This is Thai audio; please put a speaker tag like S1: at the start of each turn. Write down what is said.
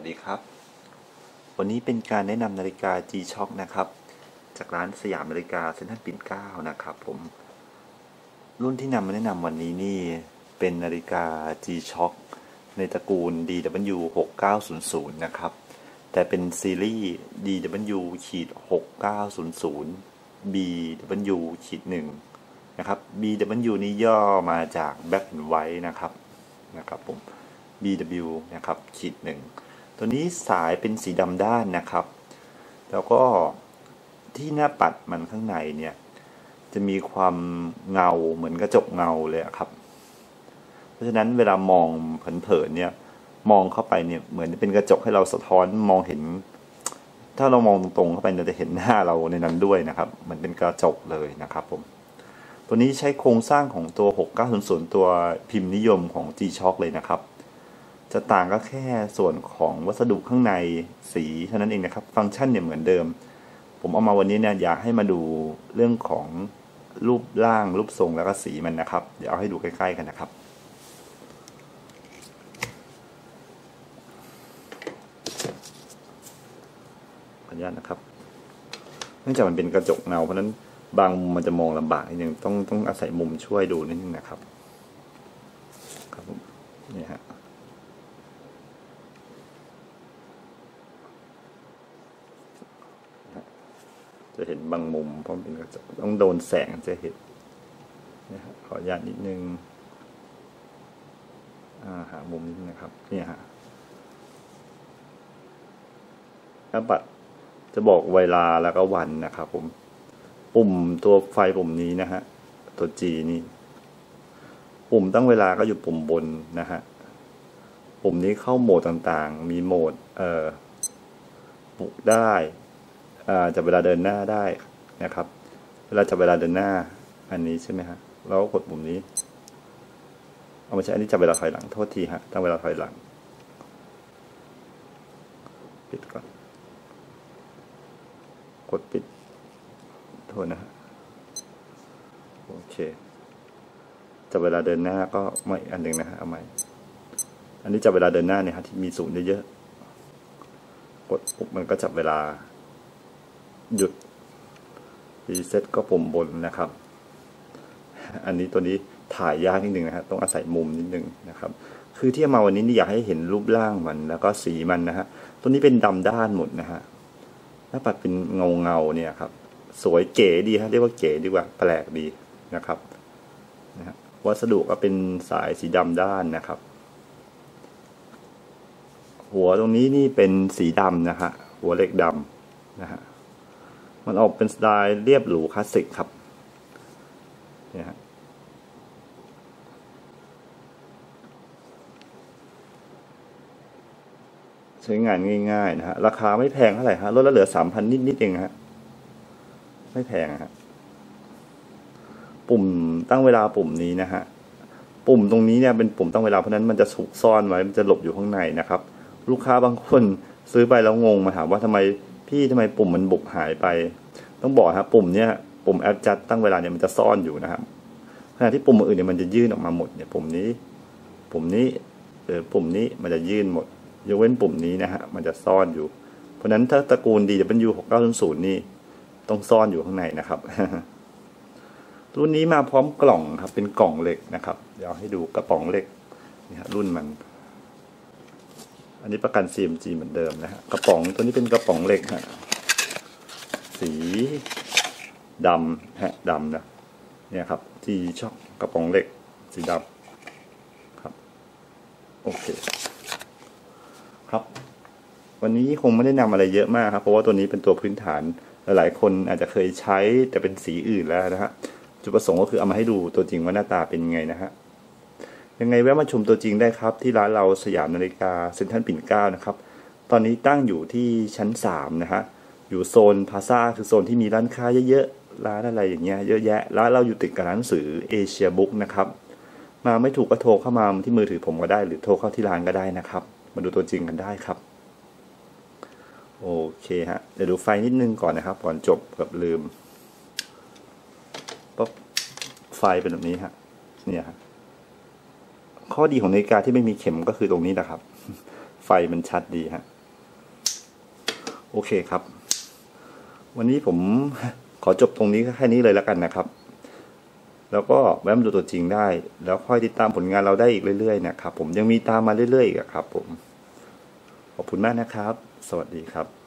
S1: ดีครับวันนี้เป็นการแนะนำนาฬิกา G-Shock นะครับจากร้านสยามนาฬิกาเซ็นทรัลปิ่นเกล้านะครับผมรุ่นที่นำมาแนะนำวันนี้นี่เป็นนาฬิกา G-Shock ในตระกูล DW6900 นะครับแต่เป็นซีรีส์ DW-6900 BW-1 นะครับ BW นี้ย่อมาจาก Black and White นะครับผม BW นะครับ-1ตัวนี้สายเป็นสีดำด้านนะครับแล้วก็ที่หน้าปัดมันข้างในเนี่ยจะมีความเงาเหมือนกระจกเงาเลยครับเพราะฉะนั้นเวลามองเผินๆเนี่ยมองเข้าไปเนี่ยเหมือนเป็นกระจกให้เราสะท้อนมองเห็นถ้าเรามองตรงๆเข้าไปเราจะเห็นหน้าเราในนั้นด้วยนะครับเหมือนเป็นกระจกเลยนะครับผมตัวนี้ใช้โครงสร้างของตัว6900ตัวพิมพ์นิยมของ G-Shock เลยนะครับจะต่างก็แค่ส่วนของวัสดุข้างในสีเท่านั้นเองนะครับฟังก์ชันเนี่ยเหมือนเดิมผมเอามาวันนี้เนี่ยอยากให้มาดูเรื่องของรูปร่างรูปทรงแล้วก็สีมันนะครับเดี๋ยวเอาให้ดูใกล้ๆกันนะครับขออนุญาตนะครับเนื่องจากมันเป็นกระจกเงาเพราะนั้นบางมุมมันจะมองลำบากนิดนึงต้องอาศัยมุมช่วยดูนิดนึงนะครับครับผมนี่ฮะจะเห็นบางมุมเพราะเป็นกระจกต้องโดนแสงจะเห็นนี่ฮะขออนุญาตนิดนึงหามุมนี้นะครับนี่ฮะหน้าปัดจะบอกเวลาแล้วก็วันนะครับผมปุ่มตัวไฟปุ่มนี้นะฮะตัว G นี่ปุ่มตั้งเวลาก็อยู่ปุ่มบนนะฮะปุ่มนี้เข้าโหมดต่างๆมีโหมดปลุกได้จับเวลาเดินหน้าได้นะครับเวลาจับเวลาเดินหน้าอันนี้ใช่ไหมฮะเราก็กดปุ่มนี้เอามาใช้อันนี้จับเวลาถอยหลังโทษทีฮะตั้งเวลาถอยหลังปิดก่อนกดปิดโทษนะฮะโอเคจับเวลาเดินหน้าก็ไม่อันหนึ่งนะฮะเอาใหม่อันนี้จับเวลาเดินหน้าเนี่ยฮะที่มีศูนย์เยอะๆกดปุ๊บมันก็จับเวลาหยุดรีเซ็ตก็ปุ่มบนนะครับอันนี้ตัวนี้ถ่ายยากนิดนึงนะฮะต้องอาศัยมุมนิดนึงนะครับคือที่มาวันนี้นี่อยากให้เห็นรูปร่างมันแล้วก็สีมันนะฮะตัวนี้เป็นดำด้านหมดนะฮะหน้าปัดเป็นเงาเนี่ยครับสวยเก๋ดีฮะเรียกว่าเก๋ดีกว่าแปลกดีนะครับนะฮะวัสดุก็เป็นสายสีดำด้านนะครับหัวตรงนี้นี่เป็นสีดำนะฮะหัวเหล็กดำนะฮะมันออกเป็นสไตล์เรียบหรูคลาสสิกครับเนี่ยฮะใช้งานง่ายๆนะฮะราคาไม่แพงเท่าไหร่ฮะลดแล้วเหลือ 3,000 นิดๆเองฮะไม่แพงฮะปุ่มตั้งเวลาปุ่มนี้นะฮะปุ่มตรงนี้เนี่ยเป็นปุ่มตั้งเวลาเพราะนั้นมันจะถูกซ่อนไว้มันจะหลบอยู่ข้างในนะครับลูกค้าบางคนซื้อไปแล้วงงมาถามว่าทำไมปุ่มมันบุบหายไปต้องบอกครับปุ่มเนี้ยปุ่มแอดจัดตั้งเวลาเนี่ยมันจะซ่อนอยู่นะครับขณะที่ปุ่มอื่นเนี่ยมันจะยื่นออกมาหมดเนี่ยปุ่มนี้ปุ่มนี้มันจะยื่นหมดยกเว้นปุ่มนี้นะฮะมันจะซ่อนอยู่เพราะนั้นถ้าตระกูล DW6900 นี่ต้องซ่อนอยู่ข้างในนะครับรุ่นนี้มาพร้อมกล่องครับเป็นกล่องเหล็กนะครับเดี๋ยวให้ดูกระป๋องเหล็กนี่ฮะรุ่นมันอันนี้ประกัน CMG เหมือนเดิมนะฮะกระป๋องตัวนี้เป็นกระป๋องเหล็กฮะสีดำฮะดำนะเนี่ยครับG-Shockกระป๋องเหล็กสีดำครับโอเคครับวันนี้คงไม่ได้นำอะไรเยอะมากครับเพราะว่าตัวนี้เป็นตัวพื้นฐานหลายๆคนอาจจะเคยใช้แต่เป็นสีอื่นแล้วนะฮะจุดประสงค์ก็คือเอามาให้ดูตัวจริงว่าหน้าตาเป็นยังไงนะฮะยังไงแวะมาชมตัวจริงได้ครับที่ร้านเราสยามนาฬิกาเซ็นทรัลปิ่นเกล้านะครับตอนนี้ตั้งอยู่ที่ชั้น3นะฮะอยู่โซนพลาซ่าคือโซนที่มีร้านค้าเยอะๆร้านอะไรอย่างเงี้ยเยอะแยะร้านเราอยู่ติดกับร้านหนังสือเอเชียบุ๊กนะครับมาไม่ถูกก็โทรเข้ามาที่มือถือผมก็ได้หรือโทรเข้าที่ร้านก็ได้นะครับมาดูตัวจริงกันได้ครับโอเคฮะเดี๋ยวดูไฟนิดนึงก่อนนะครับก่อนจบกับลืมปุ๊บไฟเป็นแบบนี้ฮะเนี่ยฮะข้อดีของนาฬิกาที่ไม่มีเข็มก็คือตรงนี้นะครับไฟมันชัดดีฮะโอเคครับ วันนี้ผมขอจบตรงนี้แค่นี้เลยแล้วกันนะครับ แล้วก็แวะมาดูตัวจริงได้ แล้วค่อยติดตามผลงานเราได้อีกเรื่อยๆนะครับผมยังมีตามมาเรื่อยๆอีกครับผมขอบคุณมากนะครับ สวัสดีครับ